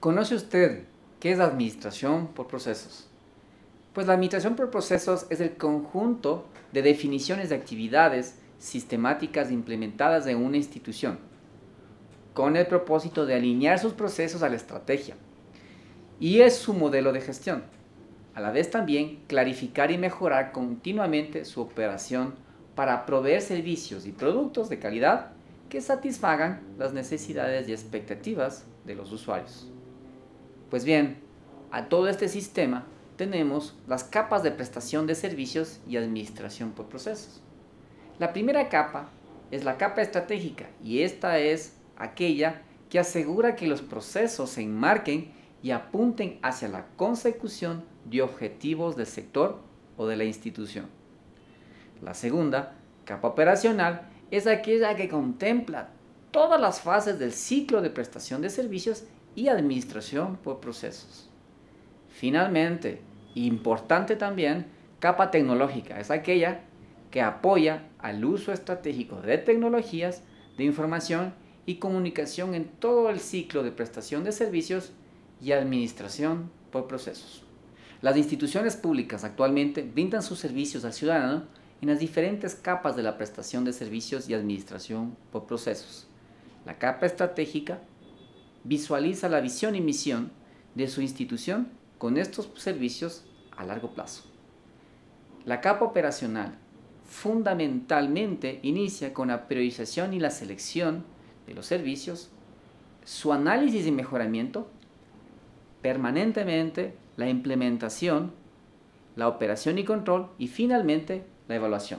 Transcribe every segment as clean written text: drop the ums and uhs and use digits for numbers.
¿Conoce usted qué es la administración por procesos? Pues la administración por procesos es el conjunto de definiciones de actividades sistemáticas implementadas en una institución, con el propósito de alinear sus procesos a la estrategia, y es su modelo de gestión. A la vez también clarificar y mejorar continuamente su operación para proveer servicios y productos de calidad que satisfagan las necesidades y expectativas de los usuarios. Pues bien, a todo este sistema tenemos las capas de prestación de servicios y administración por procesos. La primera capa es la capa estratégica y esta es aquella que asegura que los procesos se enmarquen y apunten hacia la consecución de objetivos del sector o de la institución. La segunda, capa operacional, es aquella que contempla todas las fases del ciclo de prestación de servicios y administración por procesos. Finalmente, importante también, capa tecnológica, es aquella que apoya al uso estratégico de tecnologías de información y comunicación en todo el ciclo de prestación de servicios y administración por procesos. Las instituciones públicas actualmente brindan sus servicios al ciudadano en las diferentes capas de la prestación de servicios y administración por procesos. La capa estratégica visualiza la visión y misión de su institución con estos servicios a largo plazo. La capa operacional fundamentalmente inicia con la priorización y la selección de los servicios, su análisis y mejoramiento, permanentemente la implementación, la operación y control y finalmente la evaluación.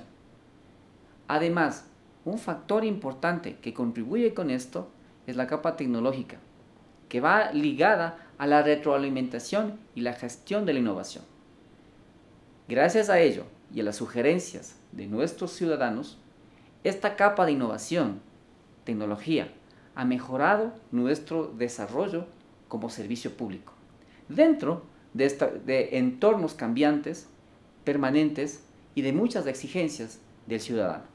Además, un factor importante que contribuye con esto es la capa tecnológica, que va ligada a la retroalimentación y la gestión de la innovación. Gracias a ello y a las sugerencias de nuestros ciudadanos, esta capa de innovación, tecnología, ha mejorado nuestro desarrollo como servicio público, dentro de entornos cambiantes, permanentes y de muchas exigencias del ciudadano.